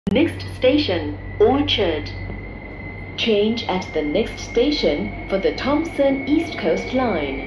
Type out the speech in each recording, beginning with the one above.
Next station, Orchard. Change at the next station for the Thompson East Coast Line.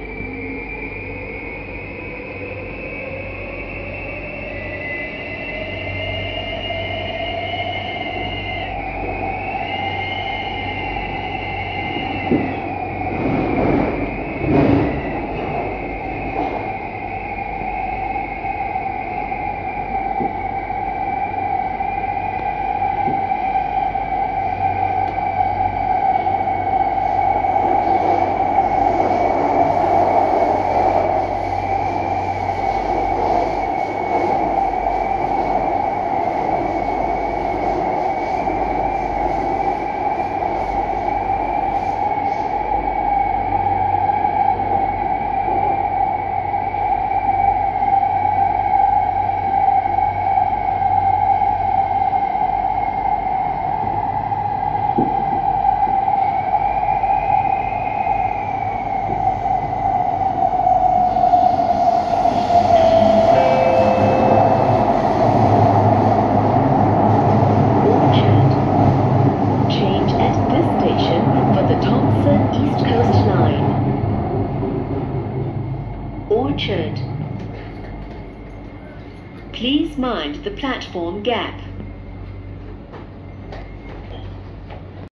Orchard. Please mind the platform gap.